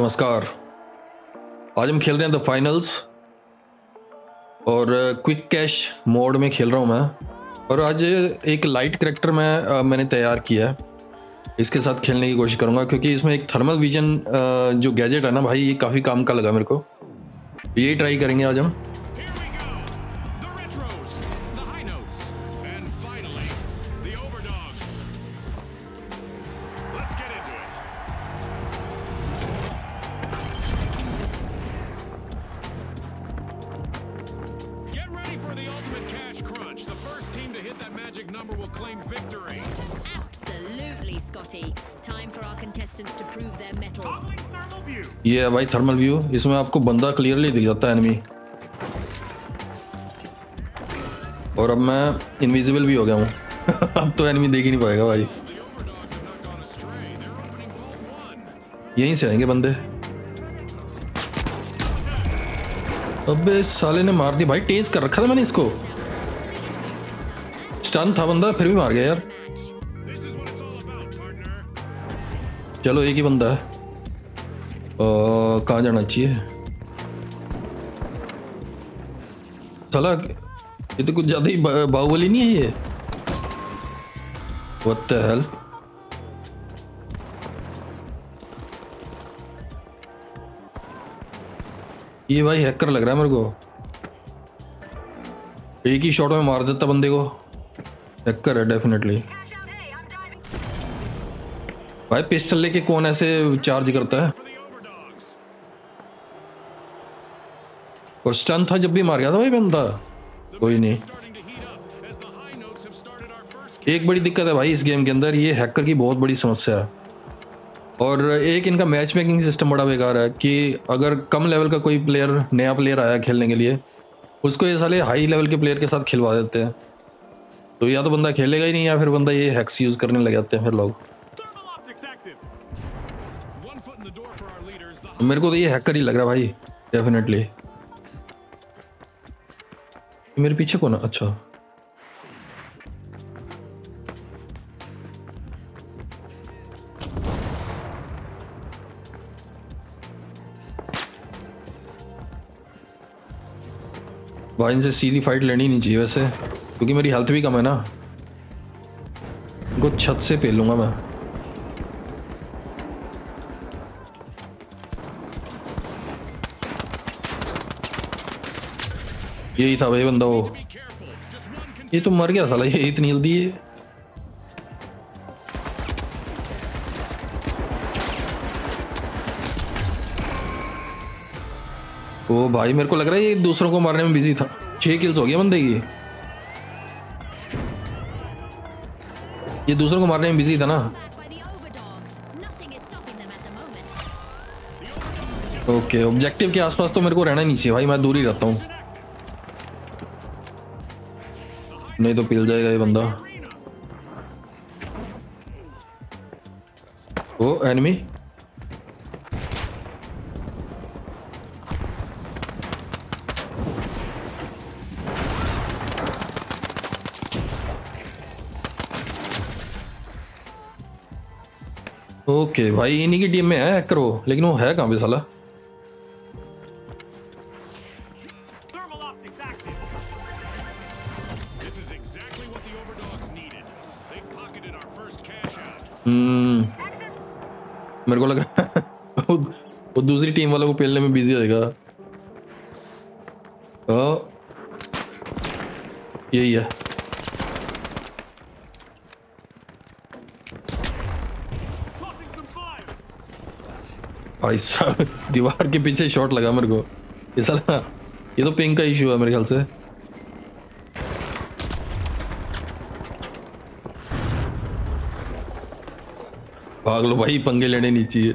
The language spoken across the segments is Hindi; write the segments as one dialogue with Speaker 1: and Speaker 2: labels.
Speaker 1: नमस्कार। आज हम खेल रहे हैं द फाइनल्स और क्विक कैश मोड में खेल रहा हूँ मैं। और आज एक लाइट करैक्टर मैंने तैयार किया है, इसके साथ खेलने की कोशिश करूँगा क्योंकि इसमें एक थर्मल विजन जो गैजेट है ना भाई, ये काफ़ी काम का लगा मेरे को। यही ट्राई करेंगे आज हम। ये है भाई थर्मल व्यू, इसमें आपको बंदा क्लियरली दिख जाता है एनिमी। और अब मैं इनविजिबल भी हो गया हूँ अब तो एनिमी देख ही नहीं पाएगा भाई। यहीं से आएंगे बंदे। अबे साले ने मार दी भाई, तेज कर रखा था मैंने इसको। स्टन था बंदा, फिर भी मार गया यार। चलो एक ही बंदा है, कहाँ जाना चाहिए? साला ये तो कुछ ज्यादा ही बाहुबली नहीं है ये। What the hell? ये भाई हैकर लग रहा है मेरे को, एक ही शॉट में मार देता बंदे को। हैकर है डेफिनेटली भाई। पिस्टल लेके कौन ऐसे चार्ज करता है? और स्टन था जब भी मार गया था भाई बंदा। कोई नहीं। एक बड़ी दिक्कत है भाई इस गेम के अंदर, ये हैकर की बहुत बड़ी समस्या है। और एक इनका मैच मेकिंग सिस्टम बड़ा बेकार है कि अगर कम लेवल का कोई प्लेयर, नया प्लेयर आया खेलने के लिए, उसको ये साले हाई लेवल के प्लेयर के साथ खिलवा देते हैं। तो या तो बंदा खेलेगा ही नहीं, या फिर बंदा ये हैक्स यूज करने लग जाते हैं फिर लोग। मेरे को तो ये हैकर ही लग रहा है भाई डेफिनेटली। मेरे पीछे कौन है? अच्छा भाई इनसे सीधी फाइट लेनी नहीं चाहिए वैसे, क्योंकि मेरी हेल्थ भी कम है ना। इनको छत से पेल लूंगा मैं। यही था भाई बंदा वो। ये तो मर गया साला, ये इतनी जल्दी है। ओ भाई मेरे को लग रहा है ये दूसरों को मारने में बिजी था। 6 किल्स हो गया बंदे की। ये दूसरों को मारने में बिजी था ना। ओके, ऑब्जेक्टिव के आसपास तो मेरे को रहना नहीं चाहिए भाई, मैं दूर ही रहता हूँ, नहीं तो पिल जाएगा ये बंदा। ओ एनिमी। ओके भाई इन्हीं की टीम में है हैकर वो, लेकिन वो है कहाँ पे साला? मेरे को लग रहा है वो दूसरी टीम वालों को पेलने में बिजी होगा। यही है भाई साहब। दीवार के पीछे शॉट लगा मेरे को। ये साला, ये तो पिंक का इशू है मेरे ख्याल से। भाग लो भाई, पंगे लेने नहीं चाहिए।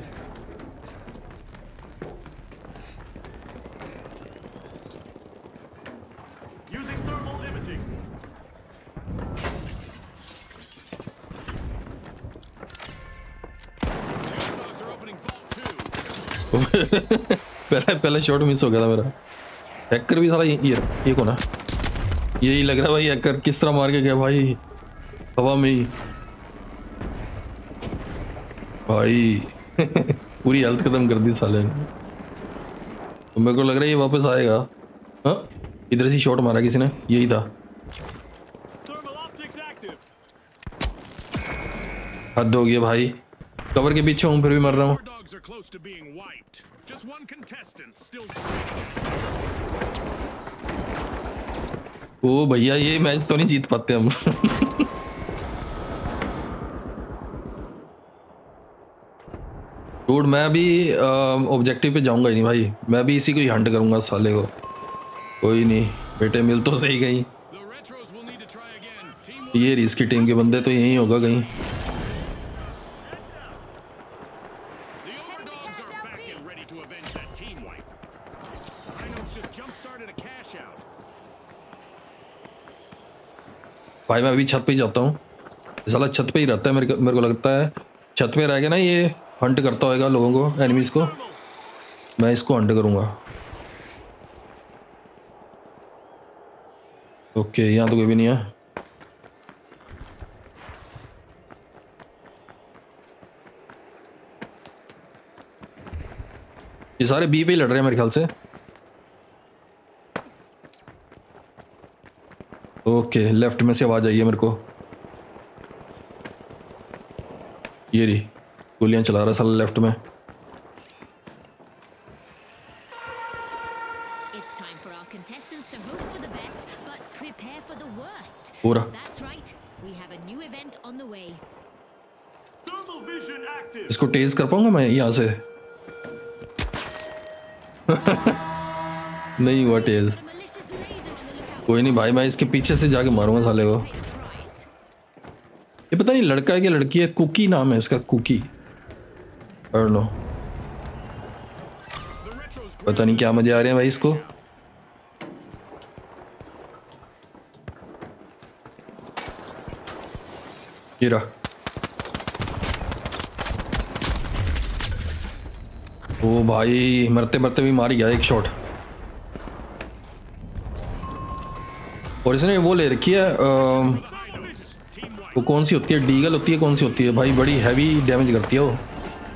Speaker 1: पहला शॉट मिस हो गया था मेरा। हैकर भी साला ये कौन है? यही लग रहा है भाई हैकर किस तरह मार के गया भाई, हवा में ही भाई। पूरी हेल्थ खत्म कर दी साले ने। तो मेरे को लग रहा है ये वापस आएगा। हाँ, इधर से शॉट मारा किसी ने, यही था। हद हो गया भाई, कवर के पीछे हूँ फिर भी मर रहा हूँ। ओ भैया ये मैच तो नहीं जीत पाते हम। डूड मैं अभी ऑब्जेक्टिव पे जाऊंगा ही नहीं भाई, मैं भी इसी को ही हंट करूंगा साले को। कोई नहीं बेटे, मिल तो सही कहीं। ये रही इसकी टीम के बंदे, तो यहीं होगा कहीं। भाई मैं अभी छत पे ही जाता हूँ, साला छत पे ही रहता है। मेरे को लगता है छत पे रह के ना ये हंट करता होगा लोगों को, एनिमीज को। मैं इसको हंट करूंगा। ओके यहाँ तो कोई भी नहीं है। ये सारे बी पे ही लड़ रहे हैं मेरे ख्याल से। ओके लेफ्ट में से आवाज आई है मेरे को। ये रही गोलियां चला रहा है साला लेफ्ट में। पूरा इसको टेज कर पाऊंगा मैं यहाँ से? नहीं हुआ टेज। कोई नहीं भाई, मैं इसके पीछे से जाके मारूंगा साले को। ये पता नहीं लड़का है कि लड़की है, कुकी नाम है इसका, कुकी। I don't know। पता नहीं क्या मजे आ रहे हैं भाई इसको। ये रहा। ओ भाई मरते मरते भी मार गया एक शॉट। और इसने वो ले रखी है वो कौन सी होती है, डीगल होती है, कौन सी होती है भाई, बड़ी हैवी डैमेज करती है वो।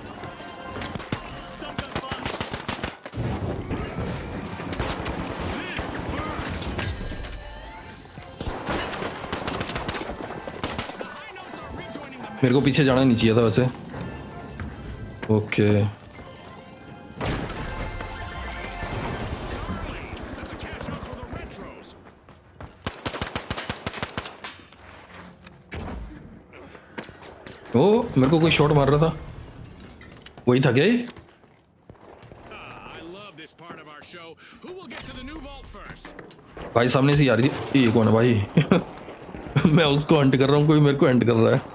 Speaker 1: मेरे को पीछे जाना नहीं चाहिए था वैसे। ओके ओ मेरे को कोई शॉट मार रहा था, वही था क्या ये? भाई सामने से आ रही थी। ये कौन है भाई? मैं उसको हंट कर रहा हूँ, कोई मेरे को हंट कर रहा है।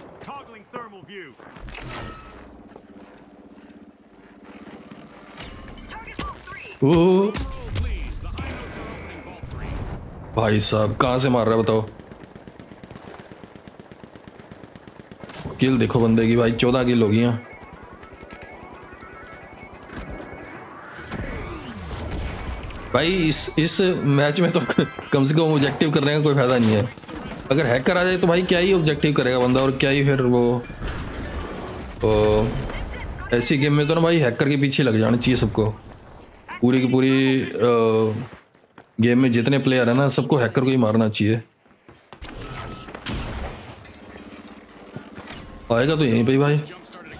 Speaker 1: ओ भाई साहब कहाँ से मार रहा है बताओ? किल देखो बंदे की भाई, 14 किल हो गई हैं। भाई इस मैच में तो कम से कम ऑब्जेक्टिव करने का कोई फायदा नहीं है। अगर हैकर आ जाए तो भाई क्या ही ऑब्जेक्टिव करेगा बंदा, और क्या ही फिर वो ऐसी गेम में तो ना भाई हैकर के पीछे लग जाना चाहिए सबको। पूरी की पूरी गेम में जितने प्लेयर है ना, सबको हैकर को ही मारना चाहिए। आएगा तो यहीं पे ही भाई।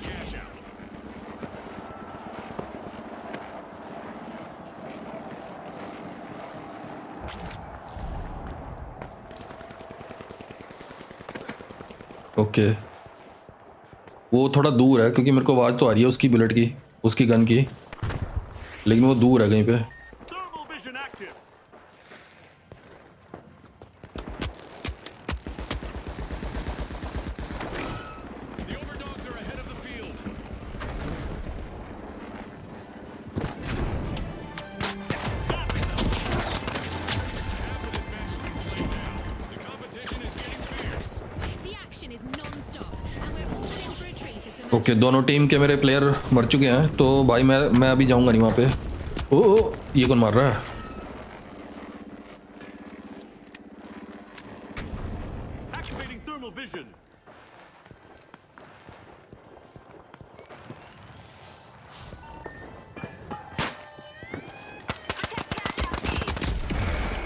Speaker 1: ओके वो थोड़ा दूर है, क्योंकि मेरे को आवाज़ तो आ रही है उसकी बुलेट की, उसकी गन की, लेकिन वो दूर है कहीं पे। ओके दोनों टीम के मेरे प्लेयर मर चुके हैं, तो भाई मैं अभी जाऊंगा नहीं वहाँ पे। ओ ये कौन मार रहा है?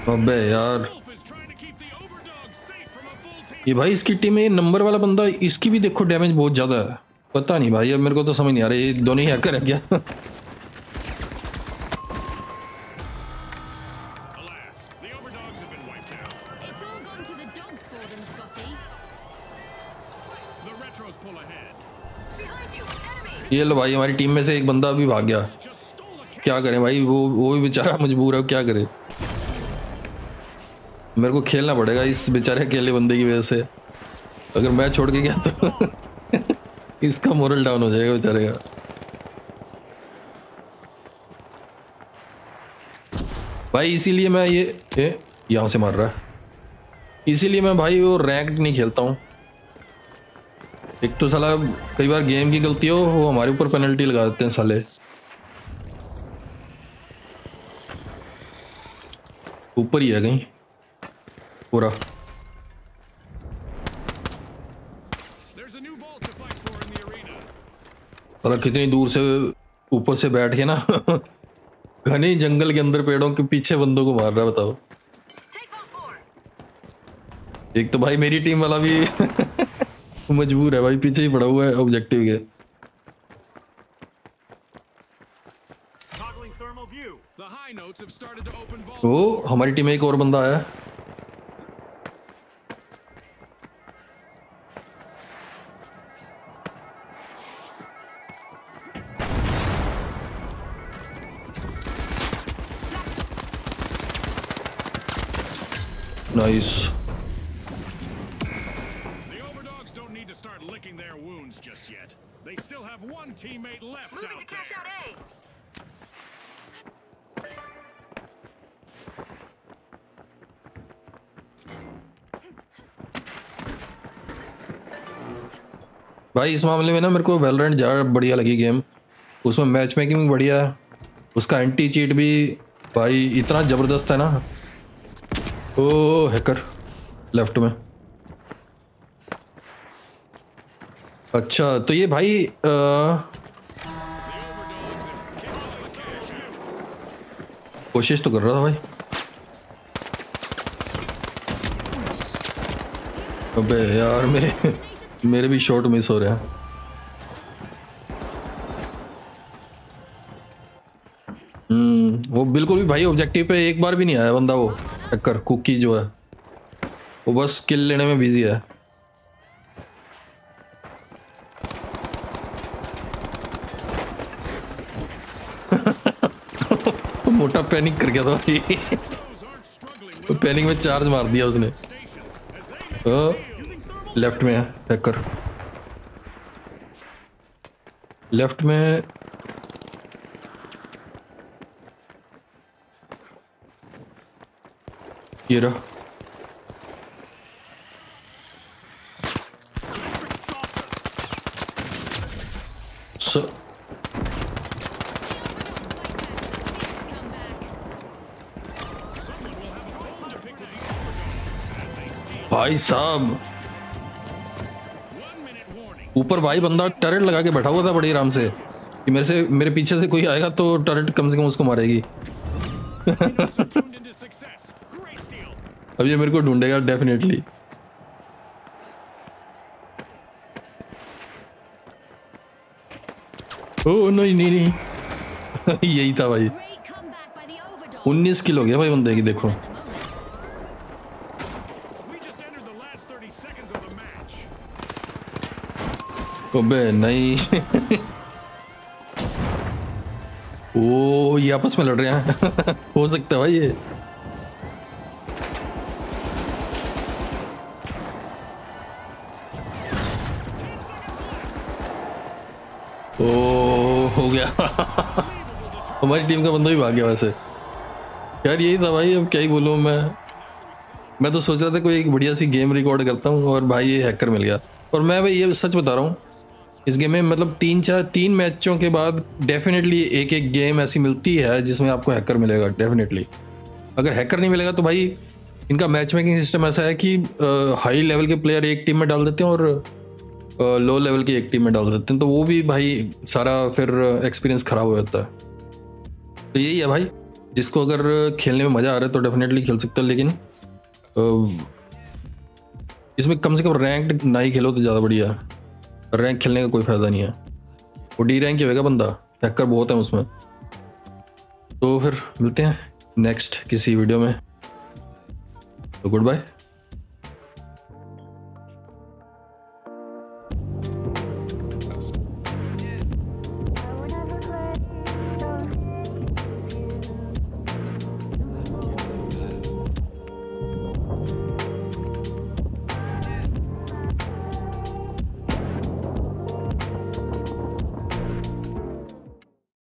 Speaker 1: अबे यार, ये भाई इसकी टीम में ये नंबर वाला बंदा, इसकी भी देखो डैमेज बहुत ज़्यादा है। पता नहीं भाई, अब मेरे को तो समझ नहीं आ रहा ये दोनों ही हैकर है क्या। ये लो भाई, हमारी टीम में से एक बंदा अभी भाग गया। क्या करें भाई, वो भी बेचारा मजबूर है, क्या करे। मेरे को खेलना पड़ेगा इस बेचारे अकेले बंदे की वजह से। अगर मैं छोड़ के गया तो इसका मोरल डाउन हो जाएगा बेचारे का। भाई इसीलिए मैं ये यहाँ से मार रहा है, इसीलिए मैं भाई वो रैंक नहीं खेलता हूँ। एक तो साला कई बार गेम की गलती हो, वो हमारे ऊपर पेनल्टी लगा देते हैं साले। ऊपर ही है कहीं पूरा। साला कितनी दूर से ऊपर से बैठ के ना घने जंगल के अंदर पेड़ों के पीछे बंदों को मार रहा है, बताओ। एक तो भाई मेरी टीम वाला भी मजबूर है भाई, पीछे ही पड़ा हुआ है ऑब्जेक्टिव के। ओ हमारी टीम में एक और बंदा आया। नाइस। भाई इस मामले में ना मेरे को वैलोरेंट ज़्यादा बढ़िया लगी गेम। उसमें मैच मेकिंग भी बढ़िया है, उसका एंटी चीट भी भाई इतना ज़बरदस्त है ना। ओ हैकर लेफ्ट में। अच्छा तो ये भाई कोशिश तो कर रहा था भाई। अबे यार मेरे भी शॉट मिस हो रहे हैं। वो बिल्कुल भी भाई ऑब्जेक्टिव पे एक बार भी नहीं आया बंदा। वो हैकर कुकी जो है वो बस किल लेने में बिजी है। मोटा पैनिक कर गया था भाई। तो पैनिक में चार्ज मार दिया उसने। लेफ्ट में है हैकर, लेफ्ट में। ये रहा। भाई साहब ऊपर भाई बंदा टर्रेट लगा के बैठा हुआ था बड़ी आराम से कि मेरे पीछे से कोई आएगा तो टर्रेट कम से कम उसको मारेगी। अब ये मेरे को ढूंढेगा डेफिनेटली। ओ नहीं नहीं नहीं यही था भाई। 19 किल हो गया भाई बंदे की, देखो। अबे नहीं ओ ये आपस में लड़ रहे हैं। हो सकता है भाई ये। ओ हो गया। हमारी टीम का बंदा भी भाग गया वैसे। यार यही था भाई, अब क्या ही बोलूँ मैं तो सोच रहा था कोई एक बढ़िया सी गेम रिकॉर्ड करता हूँ और भाई ये हैकर मिल गया। और मैं भाई ये सच बता रहा हूँ, इस गेम में मतलब 3 मैचों के बाद डेफिनेटली एक गेम ऐसी मिलती है जिसमें आपको हैकर मिलेगा डेफिनेटली। अगर हैकर नहीं मिलेगा तो भाई इनका मैच मेकिंग सिस्टम ऐसा है कि हाई लेवल के प्लेयर एक टीम में डाल देते हैं और लो लेवल की एक टीम में डाल देते हैं, तो वो भी भाई सारा फिर एक्सपीरियंस ख़राब हो जाता है। तो यही है भाई, जिसको अगर खेलने में मज़ा आ रहा है तो डेफिनेटली खेल सकता है, लेकिन इसमें कम से कम रैंक ना ही खेलो तो ज़्यादा बढ़िया है। रैंक खेलने का कोई फ़ायदा नहीं है, वो डी रैंक ही होगा बंदा, हैकर बहुत है उसमें। तो फिर मिलते हैं नेक्स्ट किसी वीडियो में, तो गुड बाय।